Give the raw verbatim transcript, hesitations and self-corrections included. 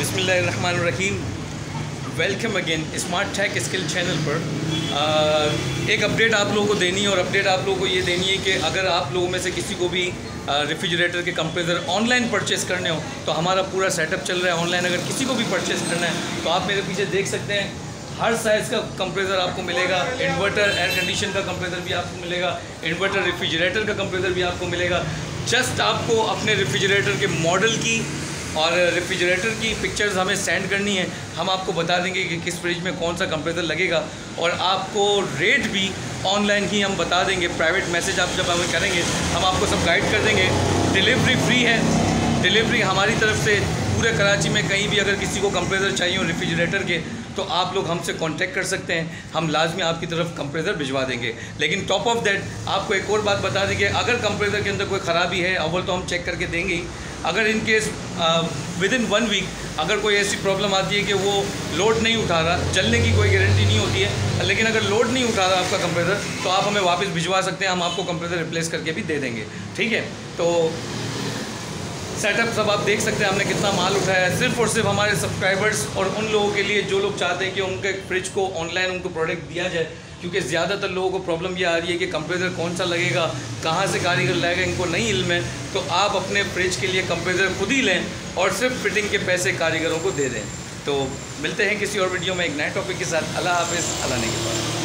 बिस्मिल्लाहिर्रहमानिर्रहीम। Welcome again smart tech skill channel पर। आ, एक अपडेट आप लोगों को देनी है और अपडेट आप लोगों को ये देनी है कि अगर आप लोगों में से किसी को भी रेफ्रिजरेटर के कंप्रेसर ऑनलाइन परचेज़ करने हो तो हमारा पूरा सेटअप चल रहा है ऑनलाइन। अगर किसी को भी परचेज़ करना है तो आप मेरे पीछे देख सकते हैं, हर साइज़ का कंप्रेसर आपको मिलेगा। इन्वर्टर एयर कंडीशन का कंप्रेसर भी आपको मिलेगा, इन्वर्टर रेफ्रिजरेटर का कंप्रेसर भी आपको मिलेगा। जस्ट आपको अपने रेफ्रिजरेटर के मॉडल की और रेफ्रिजरेटर की पिक्चर्स हमें सेंड करनी है। हम आपको बता देंगे कि किस फ्रिज में कौन सा कंप्रेसर लगेगा और आपको रेट भी ऑनलाइन ही हम बता देंगे। प्राइवेट मैसेज आप जब हमें करेंगे हम आपको सब गाइड कर देंगे। डिलीवरी फ्री है, डिलीवरी हमारी तरफ से पूरे कराची में कहीं भी अगर किसी को कंप्रेसर चाहिए हो रेफ्रिजरेटर के तो आप लोग हमसे कांटेक्ट कर सकते हैं, हम लाजमी आपकी तरफ कंप्रेसर भिजवा देंगे। लेकिन टॉप ऑफ दैट आपको एक और बात बता देंगे, अगर कंप्रेसर के अंदर कोई ख़राबी है अव्वल तो हम चेक करके देंगे ही। अगर in case within one week अगर कोई ऐसी प्रॉब्लम आती है कि वो लोड नहीं उठा रहा, चलने की कोई गारंटी नहीं होती है, लेकिन अगर लोड नहीं उठा रहा आपका कंप्रेसर तो आप हमें वापस भिजवा सकते हैं, हम आपको कंप्रेसर रिप्लेस करके भी दे देंगे। ठीक है, तो सेटअप सब आप देख सकते हैं हमने कितना माल उठाया है, सिर्फ और सिर्फ हमारे सब्सक्राइबर्स और उन लोगों के लिए जो लोग चाहते हैं कि उनके फ्रिज को ऑनलाइन उनको प्रोडक्ट दिया जाए। क्योंकि ज़्यादातर लोगों को प्रॉब्लम ये आ रही है कि कंप्रेसर कौन सा लगेगा, कहाँ से कारीगर लाएगा, इनको नहीं इल्म है। तो आप अपने फ्रिज के लिए कंप्रेसर खुद ही लें और सिर्फ फिटिंग के पैसे कारीगरों को दे दें। तो मिलते हैं किसी और वीडियो में एक नए टॉपिक के साथ। अल्लाह हाफ़िज़, अल्लाह ने के पास।